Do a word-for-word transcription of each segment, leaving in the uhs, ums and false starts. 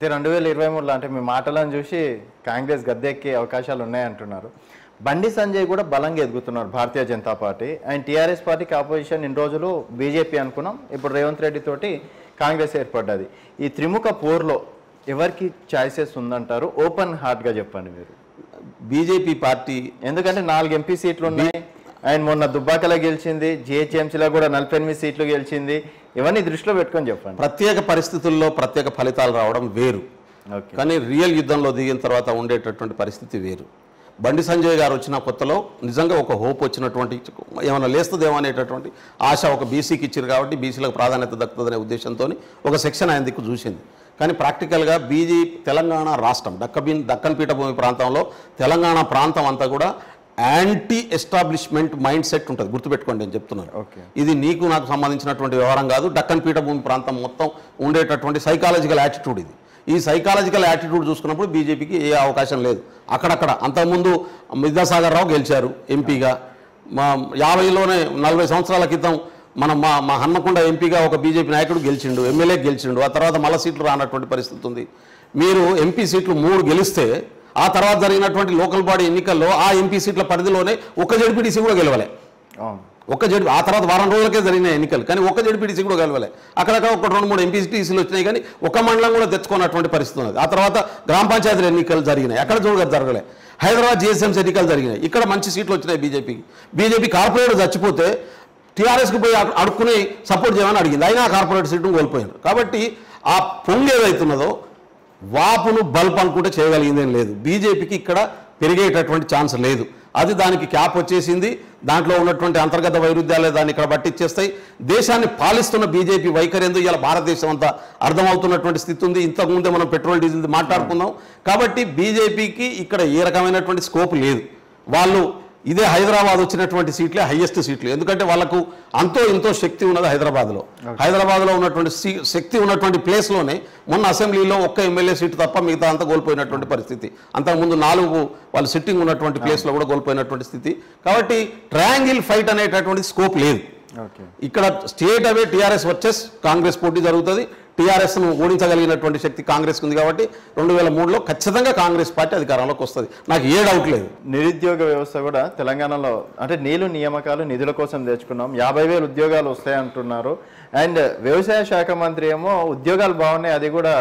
అయితే రెండు వేల ఇరవై మూడులో అంటే మీ మాటలను చూసి కాంగ్రెస్ గద్దెక్కే అవకాశాలు ఉన్నాయంటున్నారు. బండి సంజయ్ కూడా బలంగా ఎదుగుతున్నారు భారతీయ జనతా పార్టీ. అండ్ టీఆర్ఎస్ పార్టీకి ఆపోజిషన్ ఇన్ని రోజులు బీజేపీ అనుకున్నాం, ఇప్పుడు రేవంత్ రెడ్డి తోటి కాంగ్రెస్ ఏర్పడ్డది. ఈ త్రిముఖ పోర్లో ఎవరికి ఛాయిసెస్ ఉందంటారు? ఓపెన్ హార్ట్గా చెప్పండి మీరు. బీజేపీ పార్టీ ఎందుకంటే నాలుగు ఎంపీ సీట్లు ఉన్నాయి, అండ్ మొన్న దుబ్బాకలో గెలిచింది, జిహెచ్ఎంసీలో కూడా నలభై ఎనిమిది సీట్లు గెలిచింది. ఇవన్నీ దృష్టిలో పెట్టుకొని చెప్పండి. ప్రత్యేక పరిస్థితుల్లో ప్రత్యేక ఫలితాలు రావడం వేరు, కానీ రియల్ యుద్ధంలో దిగిన తర్వాత ఉండేటటువంటి పరిస్థితి వేరు. బండి సంజయ్ గారు వచ్చిన కొత్తలో నిజంగా ఒక హోప్ వచ్చినటువంటి, ఏమైనా లేస్తుందేమో అనేటటువంటి ఆశ ఒక బీసీకి ఇచ్చారు కాబట్టి బీసీలకు ప్రాధాన్యత దక్కుతుందనే ఉద్దేశంతో ఒక సెక్షన్ ఆయన దిక్కు చూసింది. కానీ ప్రాక్టికల్గా బీజేపీ తెలంగాణ రాష్ట్రం దక్కబీన్ దక్కన్ పీఠభూమి ప్రాంతంలో తెలంగాణ ప్రాంతం అంతా కూడా యాంటీ ఎస్టాబ్లిష్మెంట్ మైండ్ సెట్ ఉంటుంది, గుర్తుపెట్టుకోండి నేను చెప్తున్నాను. ఇది నీకు నాకు సంబంధించినటువంటి వ్యవహారం కాదు. దక్కన్ పీఠభూమి ప్రాంతం మొత్తం ఉండేటటువంటి సైకాలజికల్ యాటిట్యూడ్ ఇది. ఈ సైకాలజికల్ యాటిట్యూడ్ చూసుకున్నప్పుడు బీజేపీకి ఏ అవకాశం లేదు. అక్కడక్కడ అంతకుముందు విద్యాసాగర్ రావు గెలిచారు ఎంపీగా, మా యాభైలోనే నలభై సంవత్సరాల క్రితం మనం మా మా హన్మకొండ ఎంపీగా ఒక బీజేపీ నాయకుడు గెలిచిండు, ఎమ్మెల్యే గెలిచిండు. ఆ తర్వాత మళ్ళీ సీట్లు రానటువంటి పరిస్థితి ఉంది. మీరు ఎంపీ సీట్లు మూడు గెలిస్తే ఆ తర్వాత జరిగినటువంటి లోకల్ బాడీ ఎన్నికల్లో ఆ ఎంపీ సీట్ల పరిధిలోనే ఒక జెడ్పీటీసీ కూడా గెలవలే. ఒక్క జెడ్ ఆ తర్వాత వారం రోజులకే జరిగిన ఎన్నికలు, కానీ ఒక్క జెడ్పీటీసీ కూడా గెలవలే. అక్కడక్కడ ఒక రెండు మూడు ఎంపీటీసీలు వచ్చినాయి, కానీ ఒక మండలం కూడా తెచ్చుకున్నటువంటి పరిస్థితి ఉన్నది. ఆ తర్వాత గ్రామ పంచాయతీల ఎన్నికలు జరిగినాయి, అక్కడ చూడగా జరగలే. హైదరాబాద్ జిఎస్ఎంసీ ఎన్నికలు జరిగినాయి, ఇక్కడ మంచి సీట్లు వచ్చినాయి బీజేపీకి. బీజేపీ కార్పొరేటర్ చచ్చిపోతే టీఆర్ఎస్కి పోయి అడుక్కుని సపోర్ట్ చేయమని అడిగింది, అయినా కార్పొరేట్ సీట్ను కోల్పోయారు. కాబట్టి ఆ పొంగు ఏదైతున్నదో వాపును బల్బ్ అనుకుంటే చేయగలిగిందేం లేదు. బీజేపీకి ఇక్కడ పెరిగేటటువంటి ఛాన్స్ లేదు. అది దానికి క్యాప్ వచ్చేసింది. దాంట్లో ఉన్నటువంటి అంతర్గత వైరుధ్యాలే దాన్ని ఇక్కడ పట్టించేస్తాయి. దేశాన్ని పాలిస్తున్న బీజేపీ వైఖరి ఎందుకు ఇలా భారతదేశం అంతా అర్థమవుతున్నటువంటి స్థితి ఉంది. ఇంతకుముందే మనం పెట్రోల్ డీజిల్ మాట్లాడుకుందాం. కాబట్టి బీజేపీకి ఇక్కడ ఏ రకమైనటువంటి స్కోప్ లేదు. వాళ్ళు ఇదే హైదరాబాద్ వచ్చినటువంటి సీట్లే హైయెస్ట్ సీట్లు, ఎందుకంటే వాళ్ళకు అంతో ఇంతో శక్తి ఉన్నది హైదరాబాద్లో. హైదరాబాద్లో ఉన్నటువంటి శక్తి ఉన్నటువంటి ప్లేస్లోనే మొన్న అసెంబ్లీలో ఒక్క ఎమ్మెల్యే సీటు తప్ప మిగతా అంతా కోల్పోయినటువంటి పరిస్థితి. అంతకుముందు నాలుగు వాళ్ళు సిట్టింగ్ ఉన్నటువంటి ప్లేస్లో కూడా కోల్పోయినటువంటి స్థితి. కాబట్టి ట్రయాంగిల్ ఫైట్ అనేటటువంటి స్కోప్ లేదు ఇక్కడ. స్టేట్ అవే టీఆర్ఎస్ వర్సెస్ కాంగ్రెస్ పోటీ జరుగుతుంది. టీఆర్ఎస్ను ఓడించగలిగినటువంటి శక్తి కాంగ్రెస్కి ఉంది కాబట్టి రెండు వేల మూడులో ఖచ్చితంగా కాంగ్రెస్ పార్టీ అధికారంలోకి వస్తుంది, నాకు ఏ డౌట్ లేదు. నిరుద్యోగ వ్యవస్థ కూడా తెలంగాణలో అంటే నీళ్ళు నియామకాలు నిధుల కోసం తెచ్చుకున్నాం, యాభై వేలు ఉద్యోగాలు వస్తాయంటున్నారు. అండ్ వ్యవసాయ శాఖ మంత్రి ఏమో ఉద్యోగాలు బాగున్నాయి, అది కూడా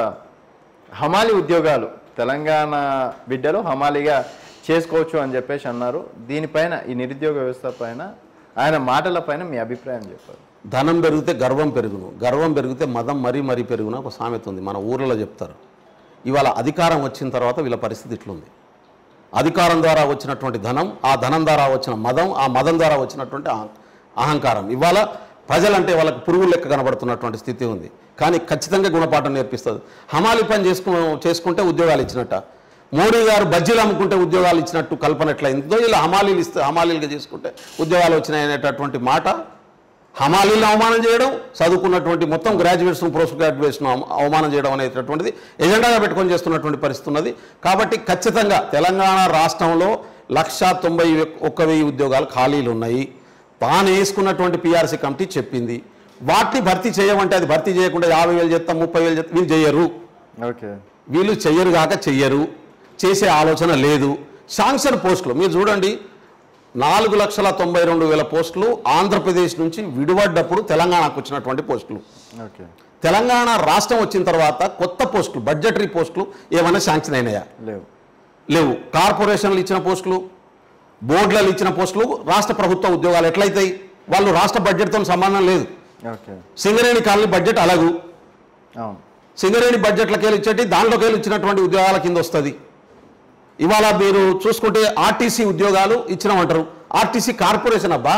హమాలి ఉద్యోగాలు, తెలంగాణ బిడ్డలు హమాలిగా చేసుకోవచ్చు అని చెప్పేసి అన్నారు. దీనిపైన ఈ నిరుద్యోగ వ్యవస్థ పైన ఆయన మాటల పైన మీ అభిప్రాయం చెప్పారు. ధనం పెరిగితే గర్వం పెరుగును, గర్వం పెరిగితే మదం మరీ మరీ పెరుగున ఒక సామెత ఉంది, మన ఊర్లలో చెప్తారు. ఇవాళ అధికారం వచ్చిన తర్వాత వీళ్ళ పరిస్థితి ఇట్లుంది. అధికారం ద్వారా వచ్చినటువంటి ధనం, ఆ ధనం ద్వారా వచ్చిన మదం, ఆ మదం ద్వారా వచ్చినటువంటి అహంకారం, ఇవాళ ప్రజలంటే వాళ్ళకి పురుగు లెక్క కనబడుతున్నటువంటి స్థితి ఉంది. కానీ ఖచ్చితంగా గుణపాఠం నేర్పిస్తుంది. హమాలి పని చేసుకు చేసుకుంటే ఉద్యోగాలు ఇచ్చినట్ట, మోడీ గారు బజ్జీలు అమ్ముకుంటే ఉద్యోగాలు ఇచ్చినట్టు కల్పన ఎట్లయిందో, ఇలా హమాలీలు ఇస్తే హమాలీలుగా చేసుకుంటే ఉద్యోగాలు వచ్చినాయి అనేటటువంటి మాట. హమాలీలను అవమానం చేయడం, చదువుకున్నటువంటి మొత్తం గ్రాడ్యుయేట్స్ను పోస్ట్ గ్రాడ్యుయేట్స్ను అవమానం చేయడం అనేటటువంటిది ఎజెండాగా పెట్టుకొని చేస్తున్నటువంటి పరిస్థితి ఉన్నది. కాబట్టి ఖచ్చితంగా తెలంగాణ రాష్ట్రంలో లక్షా తొంభై ఒక్క వెయ్యి ఉద్యోగాలు ఖాళీలు ఉన్నాయి. తాను వేసుకున్నటువంటి పీఆర్సీ కమిటీ చెప్పింది. వాటిని భర్తీ చేయమంటే అది భర్తీ చేయకుండా యాభై వేలు చేస్తాం, ముప్పై వేలు చేస్తాం, వీళ్ళు చెయ్యరు. ఓకే, వీళ్ళు చెయ్యరు కాక చెయ్యరు, చేసే ఆలోచన లేదు. శాంక్షన్ పోస్టులు మీరు చూడండి, నాలుగు లక్షల తొంభై రెండు వేల పోస్టులు ఆంధ్రప్రదేశ్ నుంచి విడిపడ్డప్పుడు తెలంగాణకు వచ్చినటువంటి పోస్టులు. తెలంగాణ రాష్ట్రం వచ్చిన తర్వాత కొత్త పోస్టులు, బడ్జెటరీ పోస్టులు ఏమైనా శాంక్షన్ అయినాయా? లేవు లేవు కార్పొరేషన్లు ఇచ్చిన పోస్టులు, బోర్డులలో ఇచ్చిన పోస్టులు రాష్ట్ర ప్రభుత్వ ఉద్యోగాలు ఎట్లయితాయి? వాళ్ళు రాష్ట్ర బడ్జెట్తో సంబంధం లేదు. సింగరేణి కాలనీ బడ్జెట్ అలాగూ, సింగరేణి బడ్జెట్లకి వెళ్ళి ఇచ్చేటి దానిలోకి వెళ్ళి ఇచ్చినటువంటి ఉద్యోగాల కింద వస్తుంది. ఇవాళ మీరు చూసుకుంటే ఆర్టీసీ ఉద్యోగాలు ఇచ్చినామంటారు, ఆర్టీసీ కార్పొరేషన్ అబ్బా,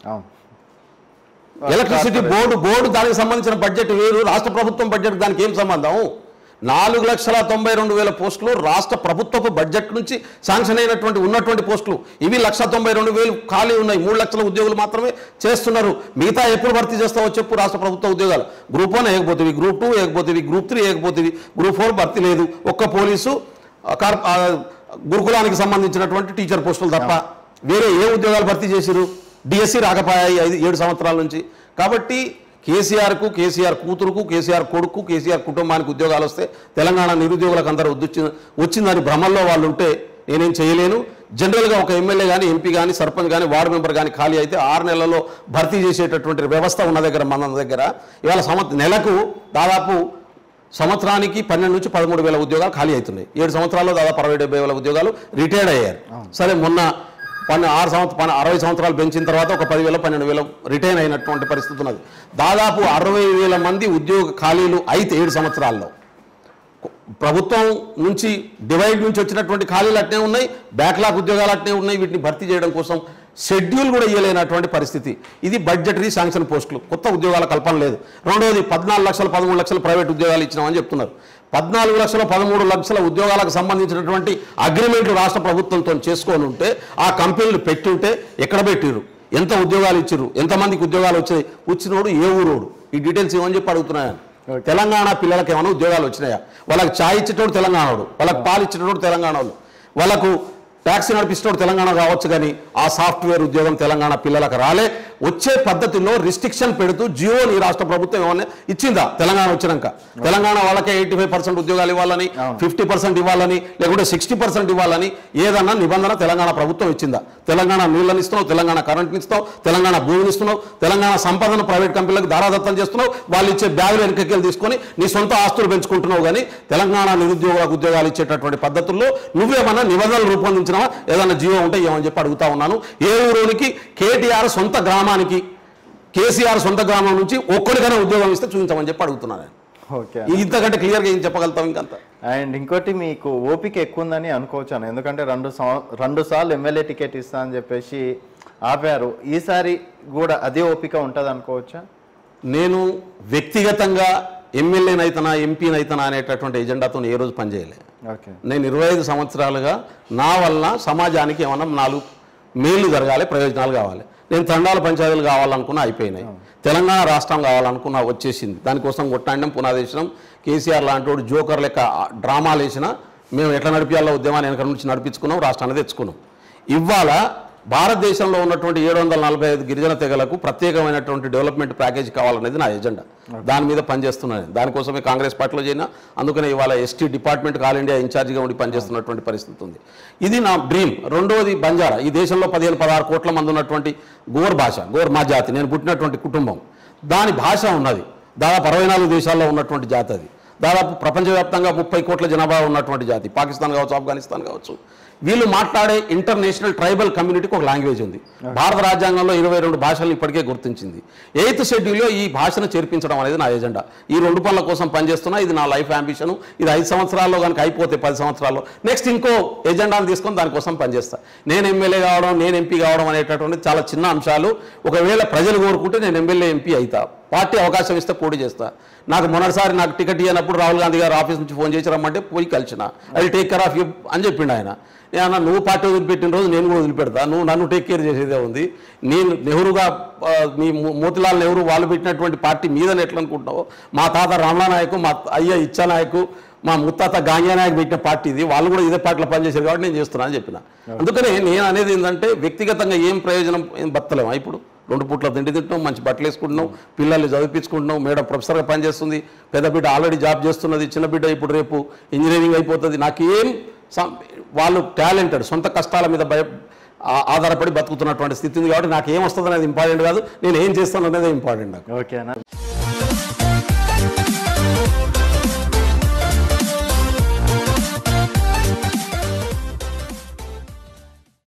ఎలక్ట్రిసిటీ బోర్డు బోర్డు దానికి సంబంధించిన బడ్జెట్ వేరు, రాష్ట్ర ప్రభుత్వం బడ్జెట్ దానికి ఏం సంబంధం? నాలుగు లక్షల తొంభై రెండు వేల పోస్టులు రాష్ట్ర ప్రభుత్వపు బడ్జెట్ నుంచి శాంక్షన్ అయినటువంటి ఉన్నటువంటి పోస్టులు. ఇవి లక్ష తొంభై రెండు వేలు ఖాళీ ఉన్నాయి. మూడు లక్షల ఉద్యోగులు మాత్రమే చేస్తున్నారు. మిగతా ఎప్పుడు భర్తీ చేస్తావో చెప్పు రాష్ట్ర ప్రభుత్వ ఉద్యోగాలు. గ్రూప్ వన్ ఏకపోతేవి, గ్రూప్ టూ ఏకపోతేవి, గ్రూప్ త్రీ ఏకపోతేవి, గ్రూప్ ఫోర్ భర్తీ లేదు. ఒక్క పోలీసు గురుకులానికి సంబంధించినటువంటి టీచర్ పోస్టులు తప్ప వేరే ఏ ఉద్యోగాలు భర్తీ చేసిరు? డిఎస్సి రాకపోయాయి ఐదు ఏడు సంవత్సరాల నుంచి. కాబట్టి కేసీఆర్కు, కేసీఆర్ కూతురుకు, కేసీఆర్ కొడుకు, కేసీఆర్ కుటుంబానికి ఉద్యోగాలు వస్తే తెలంగాణ నిరుద్యోగులకు అందరూ వచ్చి వచ్చిందని భ్రమల్లో వాళ్ళు ఉంటే నేనేం చేయలేను. జనరల్గా ఒక ఎమ్మెల్యే కానీ, ఎంపీ కానీ, సర్పంచ్ కానీ, వార్డు మెంబర్ కానీ ఖాళీ అయితే ఆరు నెలల్లో భర్తీ చేసేటటువంటి వ్యవస్థ ఉన్న దగ్గర మన దగ్గర ఇవాళ సంవత్సరం నెలకు దాదాపు సంవత్సరానికి పన్నెండు నుంచి పదమూడు వేల ఉద్యోగాలు ఖాళీ అవుతున్నాయి. ఏడు సంవత్సరాల్లో దాదాపు అరవై డెబ్బై వేల ఉద్యోగాలు రిటైర్డ్ అయ్యారు. సరే మొన్న పన్నె ఆరు సంవత్సరం అరవై సంవత్సరాలు పెంచిన తర్వాత ఒక పదివేల పన్నెండు వేల రిటైన్ అయినటువంటి పరిస్థితి ఉన్నది. దాదాపు అరవై వేల మంది ఉద్యోగ ఖాళీలు అయితే ఏడు సంవత్సరాల్లో ప్రభుత్వం నుంచి డివైడ్ నుంచి వచ్చినటువంటి ఖాళీలు అట్నే ఉన్నాయి, బ్యాక్లాగ్ ఉద్యోగాలు అట్నే ఉన్నాయి. వీటిని భర్తీ చేయడం కోసం షెడ్యూల్ కూడా ఇవ్వలేనటువంటి పరిస్థితి. ఇది బడ్జెటరీ శాంక్షన్ పోస్టులు, కొత్త ఉద్యోగాల కల్పన లేదు. రెండవది పద్నాలుగు లక్షల పదమూడు లక్షల ప్రైవేట్ ఉద్యోగాలు ఇచ్చినామని చెప్తున్నారు. పద్నాలుగు లక్షల పదమూడు లక్షల ఉద్యోగాలకు సంబంధించినటువంటి అగ్రిమెంట్లు రాష్ట్ర ప్రభుత్వంతో చేసుకొని ఉంటే ఆ కంపెనీలు పెట్టి ఉంటే ఎక్కడ పెట్టిరు, ఎంత ఉద్యోగాలు ఇచ్చిర్రు, ఎంతమందికి ఉద్యోగాలు వచ్చాయి, వచ్చినోడు ఏ ఊరోడు, ఈ డీటెయిల్స్ ఏమని చెప్పి అడుగుతున్నాయని. తెలంగాణ పిల్లలకి ఏమైనా ఉద్యోగాలు వచ్చినాయా? వాళ్ళకి ఛాయ్ ఇచ్చేటోడు తెలంగాణోడు, వాళ్ళకి పాలు ఇచ్చేటోడు తెలంగాణోడు, వాళ్ళకు ట్యాక్సీ నడిపిస్తోడు తెలంగాణ కావచ్చు, కానీ ఆ సాఫ్ట్వేర్ ఉద్యోగం తెలంగాణ పిల్లలకు రాలే. వచ్చే పద్ధతిలో రిస్ట్రిక్షన్ పెడుతూ జియోని రాష్ట్ర ప్రభుత్వం ఏమన్నా ఇచ్చిందా? తెలంగాణ వచ్చినాక తెలంగాణ వాళ్ళకే ఎయిటీ ఫైవ్ పర్సెంట్ ఉద్యోగాలు ఇవ్వాలని, ఫిఫ్టీ పర్సెంట్ ఇవ్వాలని, లేకుంటే సిక్స్టీ పర్సెంట్ ఇవ్వాలని ఏదన్నా నిబంధన తెలంగాణ ప్రభుత్వం ఇచ్చిందా? తెలంగాణ నీళ్ళని ఇస్తున్నావు, తెలంగాణ కరెంట్ని ఇస్తున్నావు, తెలంగాణ భూమిని ఇస్తున్నావు, తెలంగాణ సంపదను ప్రైవేట్ కంపెనీలకు దారాదత్తం చేస్తున్నావు, వాళ్ళు ఇచ్చే బ్యాగులు వెనకకెళ్ళి తీసుకొని నీ సొంత ఆస్తులు పెంచుకుంటున్నావు. కానీ తెలంగాణ నిరుద్యోగులకు ఉద్యోగాలు ఇచ్చేటటువంటి పద్ధతుల్లో నువ్వేమన్నా నిబంధనలు రూపొందించిన ఏదన్నా జీవో ఉంటే ఏమని చెప్పి అడుగుతా ఉన్నాను. ఏ ఊరికి కేటీఆర్ సొంత గ్రామానికి, కేసీఆర్ సొంత గ్రామం నుంచి ఒక్కరికైనా ఉద్యోగం ఇస్తే చూపించమని చెప్పి అడుగుతున్నాను. ఓకే, ఇంతకంటే క్లియర్గా ఏం చెప్పగలుగుతాం ఇంకంత. అండ్ ఇంకోటి మీకు ఓపిక ఎక్కువ ఉందని అనుకోవచ్చాను, ఎందుకంటే రెండు రెండు సార్లు ఎమ్మెల్యే టికెట్ ఇస్తా అని చెప్పేసి ఆపారు. ఈసారి కూడా అదే ఓపిక ఉంటుంది అనుకోవచ్చా? నేను వ్యక్తిగతంగా ఎమ్మెల్యేనైతనా ఎంపీనైతనా అనేటటువంటి ఎజెండాతో ఏ రోజు పనిచేయలే. ఓకే, నేను ఇరవై ఐదు సంవత్సరాలుగా నా వలన సమాజానికి ఏమన్నా నాలుగు మేలు జరగాలి, ప్రయోజనాలు కావాలి. నేను తండాల పంచాయతీలు కావాలనుకున్నా అయిపోయినాయి, తెలంగాణ రాష్ట్రం కావాలనుకున్నా వచ్చేసింది. దానికోసం కొట్టాండం పునాదేశనం. కేసీఆర్ లాంటి వాడు జోకర్ లెక్క డ్రామాలు వేసినా మేము ఎట్లా నడిపించాలో ఉద్యమాన్ని వెనక నుంచి నడిపించుకున్నాం, రాష్ట్రాన్ని తెచ్చుకున్నాం. ఇవాళ భారతదేశంలో ఉన్నటువంటి ఏడు వందల నలభై ఐదు గిరిజన తెగలకు ప్రత్యేకమైనటువంటి డెవలప్మెంట్ ప్యాకేజ్ కావాలనేది నా ఎజెండా. దాని మీద పనిచేస్తున్నాను. దానికోసమే కాంగ్రెస్ పార్టీలో చేరినా. అందుకనే ఇవాళ ఎస్టీ డిపార్ట్మెంట్ ఆల్ ఇండియా ఇన్ఛార్జిగా ఉండి పనిచేస్తున్నటువంటి పరిస్థితి ఉంది. ఇది నా డ్రీమ్. రెండవది బంజారా. ఈ దేశంలో పదిహేను పదహారు కోట్ల మంది ఉన్నటువంటి గోర్ భాష, గోర్ మా జాతి, నేను పుట్టినటువంటి కుటుంబం, దాని భాష ఉన్నది. దాదాపు అరవై నాలుగు దేశాల్లో ఉన్నటువంటి జాతి అది. దాదాపు ప్రపంచవ్యాప్తంగా ముప్పై కోట్ల జనాభా ఉన్నటువంటి జాతి. పాకిస్తాన్ కావచ్చు, ఆఫ్ఘనిస్తాన్ కావచ్చు. వీళ్ళు మాట్లాడే ఇంటర్నేషనల్ ట్రైబల్ కమ్యూనిటీకి ఒక లాంగ్వేజ్ ఉంది. భారత రాజ్యాంగంలో ఇరవై రెండు భాషలను ఇప్పటికే గుర్తించింది. ఎయిత్ షెడ్యూల్లో ఈ భాషను చేర్పించడం అనేది నా ఎజెండా. ఈ రెండు పనుల కోసం పనిచేస్తున్నా. ఇది నా లైఫ్ అంబిషన్. ఇది ఐదు సంవత్సరాల్లో కనుక అయిపోతే పది సంవత్సరాల్లో నెక్స్ట్ ఇంకో ఎజెండాను తీసుకొని దానికోసం పనిచేస్తా. నేను ఎమ్మెల్యే కావడం, నేను ఎంపీ కావడం అనేటటువంటి చాలా చిన్న అంశాలు. ఒకవేళ ప్రజలు కోరుకుంటే నేను ఎమ్మెల్యే ఎంపీ అవుతా, పార్టీ అవకాశం ఇస్తే పోటీ చేస్తా. నాకు మొదటిసారి నాకు టికెట్ ఇవ్వనప్పుడు రాహుల్ గాంధీ గారు ఆఫీస్ నుంచి ఫోన్ చేసి రమ్మంటే పోయి కలిసిన. అది టేక్ కేర్ ఆఫ్ యూ అని చెప్పిండు ఆయన. ఏమన్నా నువ్వు పార్టీ వదిలిపెట్టిన రోజు నేను కూడా వదిలిపెడతా, నువ్వు నన్ను టేక్ కేర్ చేసేదే ఉంది. నేను నెహ్రూగా మీ మోతిలాల్ నెహ్రూ వాళ్ళు పెట్టినటువంటి పార్టీ మీదని ఎట్లా అనుకుంటున్నావు? మా తాత రమణ నాయకు, మా అయ్య ఇచ్చా నాయకు, మా ముత్తాత గాంజా నాయకు పెట్టిన పార్టీ ఇది. వాళ్ళు కూడా ఇదే పార్టీలో పనిచేశారు కాబట్టి నేను చేస్తున్నా అని చెప్పిన. అందుకనే నేను అనేది ఏంటంటే వ్యక్తిగతంగా ఏం ప్రయోజనం ఏం బతలేమా? ఇప్పుడు రెండు పూట్ల తిండి తింటున్నాం, మంచి బట్టలు వేసుకుంటున్నాం, పిల్లల్ని చదివించుకుంటున్నాం, మేడం ప్రొఫెసర్గా పనిచేస్తుంది, పెద్ద బిడ్డ ఆల్రెడీ జాబ్ చేస్తున్నది, చిన్న బిడ్డ ఇప్పుడు రేపు ఇంజనీరింగ్ అయిపోతుంది. నాకేం వాళ్ళు టాలెంటెడ్, సొంత కష్టాల మీద భయ ఆధారపడి బతుకుతున్నటువంటి స్థితి ఉంది. కాబట్టి నాకు ఏం వస్తుంది అనేది ఇంపార్టెంట్ కాదు, నేను ఏం చేస్తాను అనేది ఇంపార్టెంట్ నాకు. ఓకేనా?